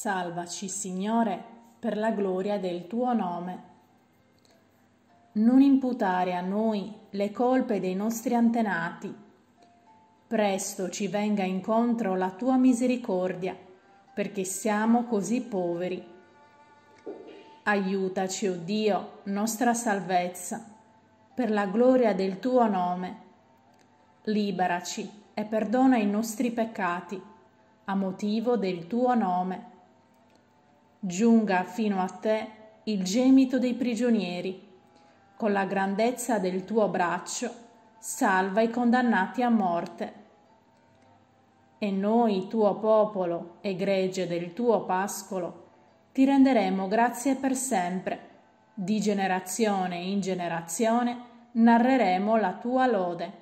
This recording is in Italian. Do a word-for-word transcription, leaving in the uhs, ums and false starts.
Salvaci, Signore, per la gloria del tuo nome. Non imputare a noi le colpe dei nostri antenati. Presto ci venga incontro la tua misericordia, perché siamo così poveri. Aiutaci, o Dio, nostra salvezza, per la gloria del tuo nome. Liberaci e perdona i nostri peccati, a motivo del tuo nome. Giunga fino a te il gemito dei prigionieri. Con la grandezza del tuo braccio salva i condannati a morte. E noi, tuo popolo e gregge del tuo pascolo, ti renderemo grazie per sempre. Di generazione in generazione narreremo la tua lode.